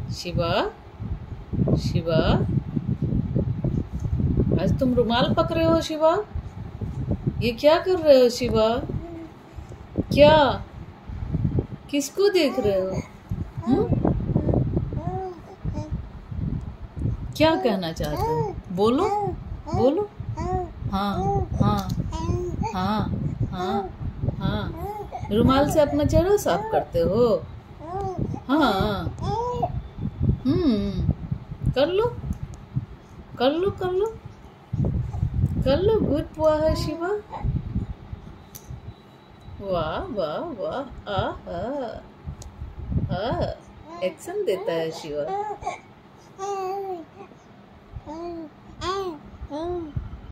शिवा, शिवा, आज तुम रुमाल पकड़े हो शिवा? ये क्या कर रहे हो शिवा? क्या? किसको देख रहे हो? क्या कहना चाहते हो? बोलो, बोलो। हाँ, हाँ, हाँ, हाँ, हाँ। रुमाल से अपना चेहरा साफ करते हो? हाँ। कर लो, कर लो, कर लो, कर लो। गुड बुआ है शिवा। वाह वाह वाह। एक्शन देता है शिवा।